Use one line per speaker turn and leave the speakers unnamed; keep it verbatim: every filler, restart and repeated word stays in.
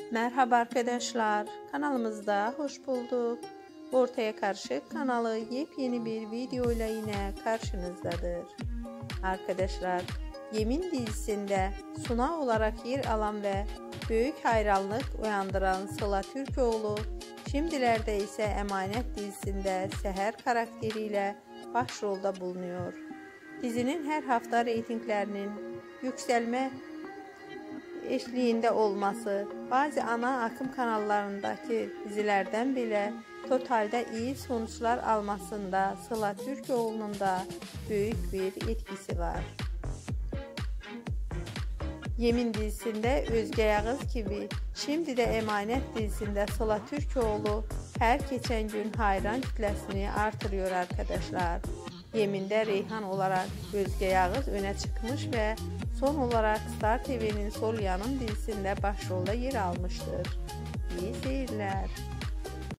Merhaba arkadaşlar, kanalımızda hoş bulduk. Ortaya Karışık kanalı yepyeni bir video ile yine karşınızdadır. Arkadaşlar, Yemin dizisinde Suna olarak yer alan ve büyük hayranlık uyandıran Sıla Türkoğlu, şimdilerde ise Emanet dizisinde Seher karakteriyle başrolda bulunuyor. Dizinin her hafta reytinglerinin yükselme eşliğinde olması, bazı ana akım kanallarındaki dizilerden bile totalde iyi sonuçlar almasında Sıla Türkoğlu'nun da büyük bir etkisi var. Yemin dizisinde Özge Yağız gibi, şimdi de Emanet dizisinde Sıla Türkoğlu her geçen gün hayran kitlesini artırıyor arkadaşlar. Yemin'de Reyhan olarak Özge Yağız öne çıkmış ve son olarak Star T V'nin Sol Yanım dizisinde başrolda yer almıştır. İyi seyirler.